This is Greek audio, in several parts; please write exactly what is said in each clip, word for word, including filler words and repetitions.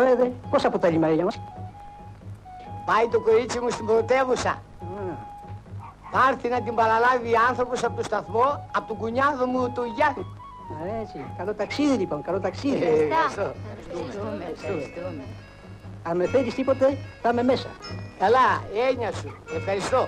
πάρετε, πώς από τα λιμάνια μας? Πάει το κορίτσι μου στην πρωτεύουσα. Mm. Θα έρθει να την παραλάβει άνθρωπος από το σταθμό, από τον κουνιάδο μου του Γιάννη. Α, έτσι. Καλό ταξίδι λοιπόν, καλό ταξίδι. Ε, ευχαριστώ. Ευχαριστούμε, ευχαριστούμε. Αν με θέλεις τίποτε, θα είμαι μέσα. Καλά, έννοια σου. Ευχαριστώ.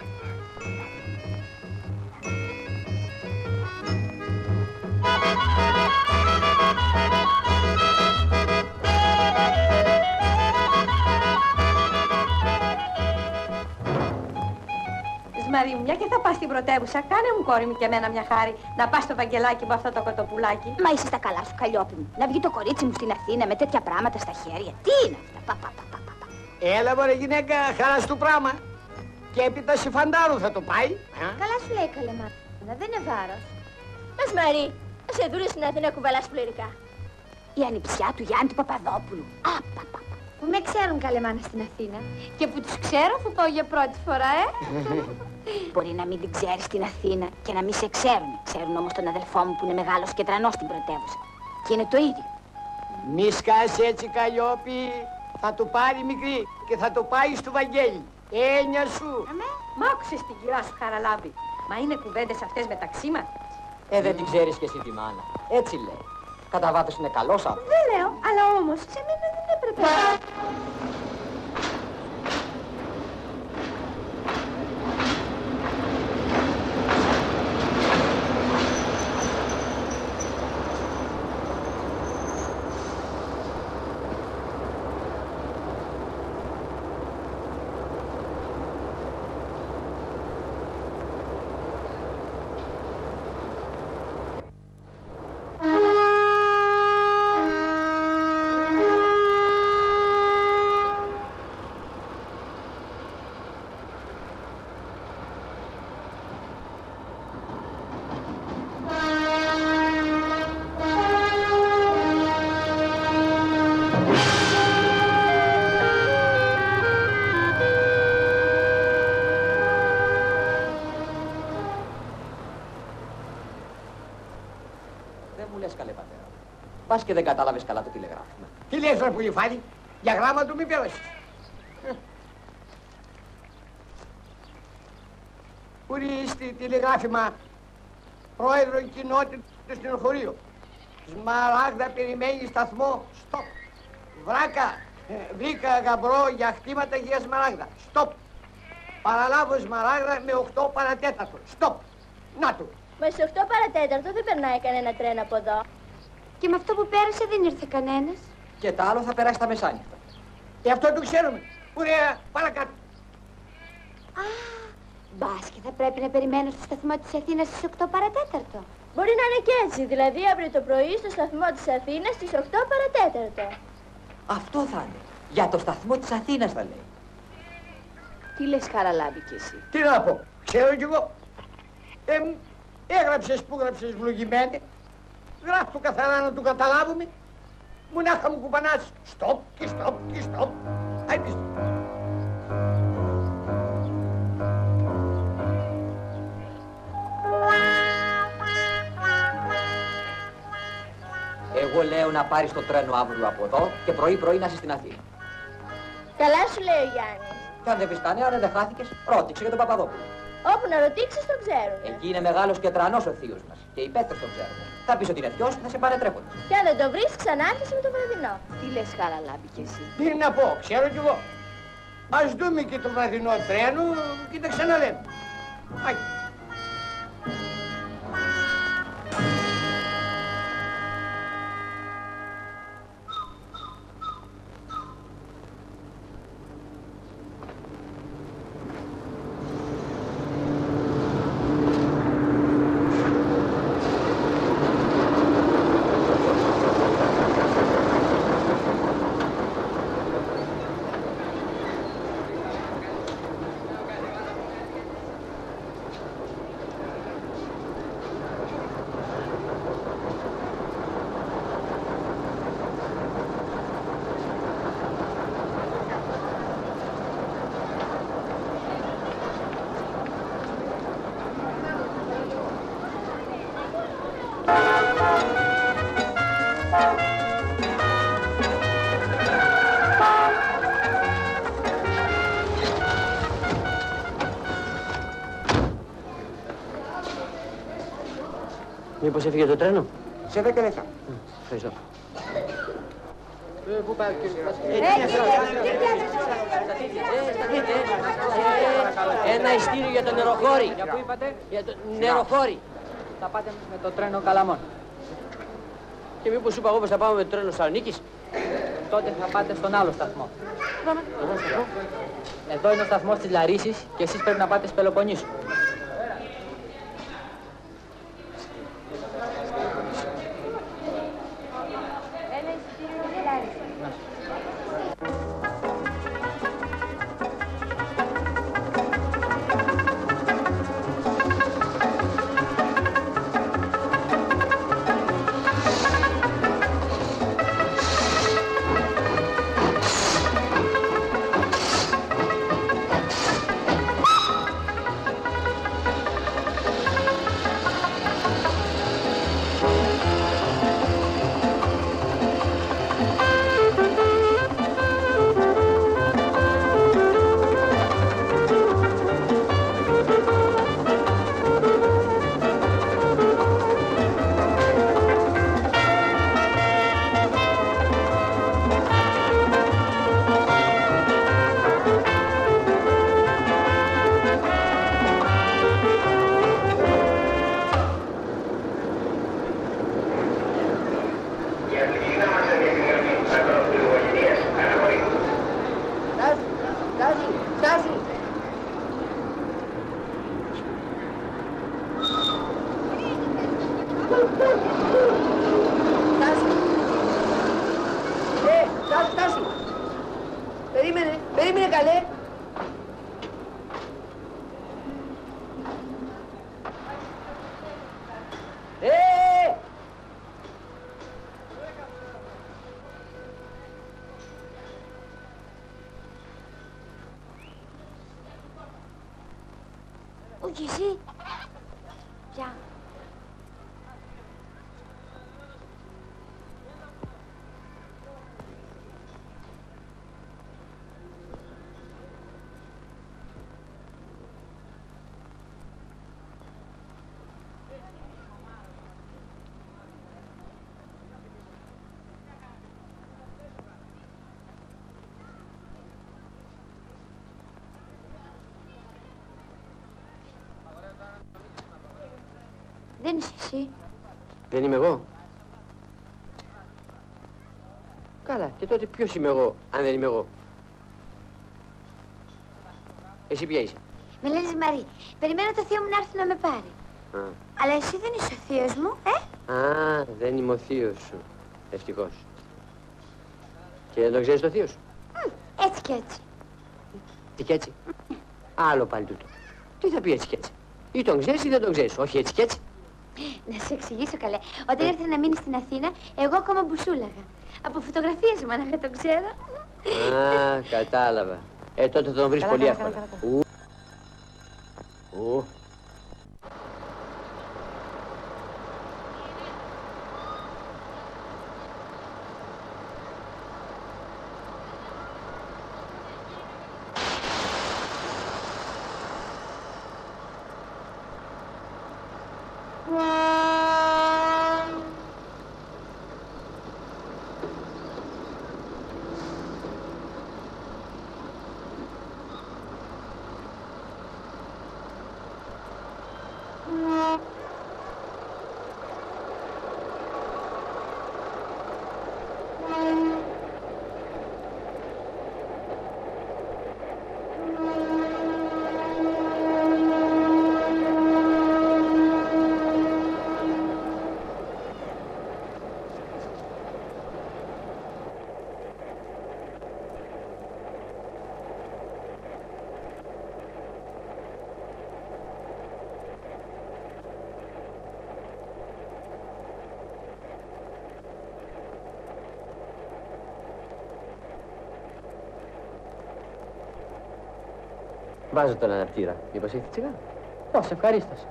Μαρή μου, μια και θα πας στην πρωτεύουσα, κάνε μου κόρη μου και εμένα μια χάρη να πας στο Βαγγελάκι με αυτό το κοτοπουλάκι. Μα είσαι στα καλά σου, Καλλιόπη μου. Να βγει το κορίτσι μου στην Αθήνα με τέτοια πράγματα στα χέρια. Τι είναι αυτά, πα, πα, πα, πα, πα. Έλα μωρέ γυναίκα, χαράς του πράγμα. Και έπειτα σε φαντάρου θα το πάει. Καλά σου λέει, καλέ μάνα, δεν είναι βάρος. Πες Μαρή, να σε δούρε στην Αθήνα κουβαλάς πληρικά. Η ανιψιά του Γιάννη του Παπαδόπουλου. Α, πα, πα, πα. Που με ξέρουν καλέ μάνα στην Αθήνα και που τους ξέρω θα πάω για πρώτη φορά, ε. Μπορεί να μην την ξέρεις στην Αθήνα και να μην σε ξέρουν. Ξέρουν όμως τον αδελφό μου που είναι μεγάλος και τρανός στην πρωτεύουσα. Και είναι το ίδιο. Μη σκάσει έτσι Καλλιόπη. Θα το πάρει μικρή και θα το πάει στο Βαγγέλη. Έννοια σου. Αμέ, μ' άκουσες την κυρά σου Χαραλάμπη. Μα είναι κουβέντες αυτές μεταξύ μας. Ε, δεν την ξέρεις κι εσύ τη μάνα. Έτσι λέει. Κατά βάθος είναι καλός άνθρωπος. Δεν λέω, αλλά όμως σε μένα δεν έπρεπε. Πας και δεν κατάλαβες καλά το τηλεγράφημα. Τι λες ρε Πουλιφάλη, για γράμμα του μη πέρασες. Ουρίστε τηλεγράφημα, πρόεδρο κοινότητας στην χωρίο. Σμαράγδα περιμένει σταθμό, στοπ. Βράκα, βρήκα γαμπρό για χτήματα για Σμαράγδα, στοπ. Παραλάβω Σμαράγδα με οκτώ παρατέταρτο, στοπ. Να του. Μα σε οκτώ παρατέταρτο δεν περνάει κανένα τρένο από εδώ. Και με αυτό που πέρασε δεν ήρθε κανένας. Και τα άλλο θα περάσει τα μεσάνυχτα. Και αυτό το ξέρουμε. Ωραία, παρακάτω. Α, μπας και θα πρέπει να περιμένω στο σταθμό της Αθήνας στις οκτώ παρατέταρτο. Μπορεί να είναι και έτσι, δηλαδή αύριο το πρωί στο σταθμό της Αθήνας στις οκτώ παρατέταρτο. Αυτό θα είναι. Για το σταθμό της Αθήνας θα λέει. Τι λες Χαραλάμπη κι εσύ? Τι να πω, ξέρω κι εγώ. Ε, έγραψες που έγραψες βλογημένη. Γράφει το καθαρά να του καταλάβουμε. Μονάχα μου κουπανάς. Στοπ και στοπ και στοπ. Άιπες. Εγώ λέω να πάρεις το τρένο αύριο από εδώ και πρωί-πρωί να είσαι στην Αθήνα. Καλά σου λέει ο Γιάννης. Και αν δεν πεις κανένα, αν δεν χάθηκες, ρώτηξε για τον Παπαδόπουλο. Όπου να ρωτήσεις τον ξέρουν. Εκεί είναι μεγάλος και τρανός ο θείος μας. Και οι πέτρες τον ξέρουν. Θα πεις ότι είναι θειός και θα σε παρετρέπονται. Και αν δεν το βρεις, ξανά έρχεσαι με το βραδινό. Τι λες Χαραλάμπη κι εσύ? Τι να πω, ξέρω κι εγώ. Ας δούμε και το βραδινό τρένο και τα ξαναλέμε. Άει. Μήπως έφυγε το τρένο? Σε δέκα λεπτά. Ευχαριστώ. Πού πάει ο κύριος? Ένα ειστήριο για το νεροχώρι. Για πού είπατε? Για το νεροχώρι. Θα πάτε με το τρένο Καλαμών. Και μήπως σου είπα εγώ πως θα πάμε με το τρένο Θεσσαλονίκης? Τότε θα πάτε στον άλλο σταθμό. Εδώ είναι ο σταθμός της Λαρίσης και εσείς πρέπει να πάτε στη Πελοποννήσου. Ένα εισιτήριο για τη Λάρισα. Περίμενε, περίμενε καλέ. Ε! Όχι εσύ. Πια. Δεν είσαι εσύ. Δεν είμαι εγώ. Καλά, και τότε ποιος είμαι εγώ, αν δεν είμαι εγώ? Εσύ ποια είσαι? Με λένε Μαρή. Περιμένω το θείο μου να έρθει να με πάρει. Α, Αλλά εσύ δεν είσαι ο θείος μου, ε? Α, δεν είμαι ο θείος σου. Ευτυχώς. Και δεν το ξέρεις το θείο σου? Μ, έτσι κι έτσι. Τι κι έτσι? Άλλο πάλι τούτο. Τι θα πει έτσι κι έτσι? Ή τον ξέρεις ή δεν τον ξέρεις, όχι έτσι κι έτσι. Να σου εξηγήσω καλέ. Όταν ήρθε να μείνει στην Αθήνα, εγώ ακόμα μπουσούλαγα. Από φωτογραφίες μόναχα τον ξέρω. Α, κατάλαβα. Ε, τότε τον βρεις πολύ εύκολα. Ου. Ου. Βάζω τον αναπτήρα. Μήπως έχει τσιγάρο? Πώς, ευχαρίστως.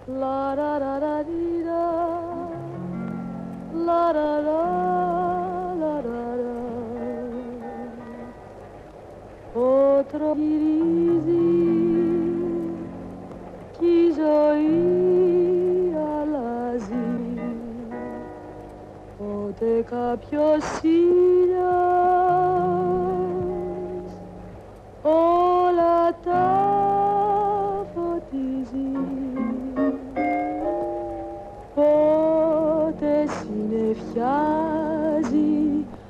La la la la da, la la la la la la. Otro γυρίζει κι η ζωή αλλάζει. Πότε κάποιος ήλιος όλα τα φωτίζει. Πότε συννεφιάζει,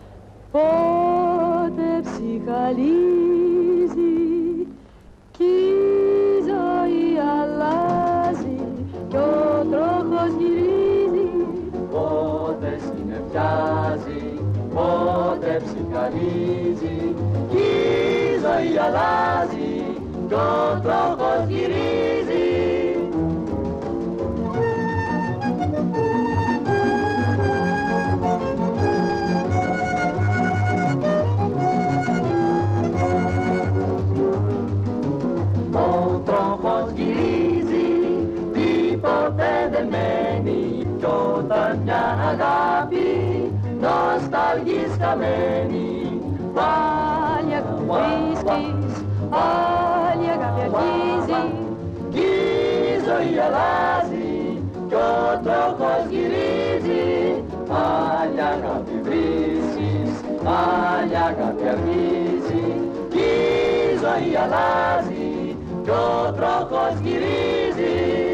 πότε ψυχαλίζει κι η ζωή αλλάζει κι ο τροχός γυρίζει. Πότε συννεφιάζει, πότε ψυχαλίζει κι η ζωή αλλάζει κι ο τροχός γυρίζει. Κι όταν μια αγάπη νοσταλγείς χαμένη, Πάλι αγάπη βρίσκεις, πάλι αγάπη αρχίζει κι η ζωή αλλάζει κι ο τροχός γυρίζει. Πάλι αγάπη βρίσκεις, πάλι αγάπη αρχίζει κι η ζωή αλλάζει κι ο τροχός γυρίζει.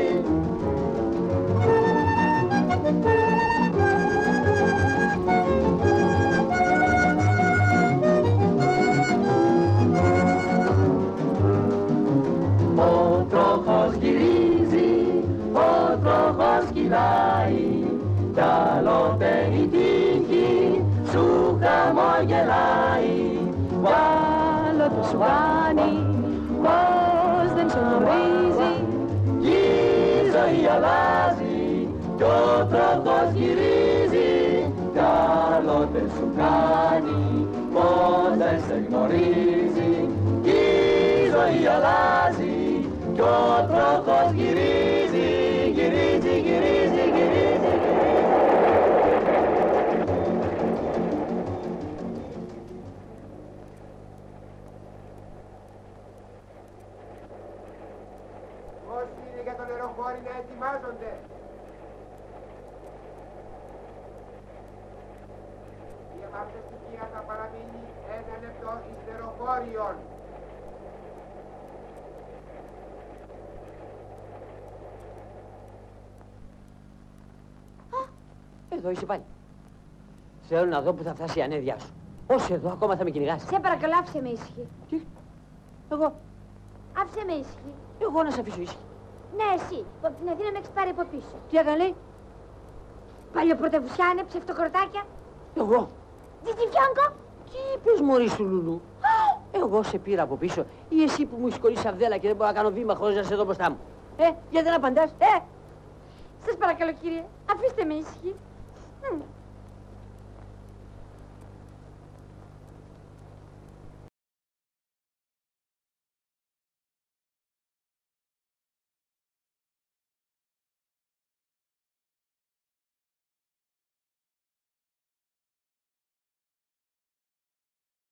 Ο τροχός γυρίζει, ο τροχός κυλάει κι άλλοτε η τύχη σου χαμογελάει. Κι άλλοτε σου κάνει πως δεν σε γνωρίζει κι η ζωή αλλάζει κι ο τροχός γυρίζει. Κι άλλοτε σου κάνει πως δεν σε γνωρίζει κι η ζωή αλλάζει κι ο τροχός γυρίζει, γυρίζει, γυρίζει, γυρίζει. Όσοι είναι για το νεροχώρι να ετοιμάζονται. Η επαρτεστικία θα παραμείνει ένα λεπτό εις νεροχώριον. Εδώ είσαι πάλι. Θέλω να δω που θα φτάσει η ανέδειά σου. Ως εδώ ακόμα θα με κυνηγάς. Σε παρακαλώ, άφησε με ήσυχη. Τι, εγώ, Άφησε με ήσυχη. εγώ να σε αφήσω ήσυχη. Ναι, εσύ, που από την Αθήνα με έχεις πάρει από πίσω. Τι έκανε, λέει, Παλιοπρωτευουσιάνε, ψευτοκροτάκια. εγώ. Τζιτζιφιόγκο. Τι είπες, μωρή σου Λουλού. Εγώ σε πήρα από πίσω ή εσύ που μου έχεις κολλήσει σαβδέλα και δεν μπορώ να κάνω βήμα χωρίς να σε δω μπροστά μου. Ε, γιατί δεν απαντάς, ε! Σας παρακαλώ, κύριε, αφήστε με ήσυχη. Μμ.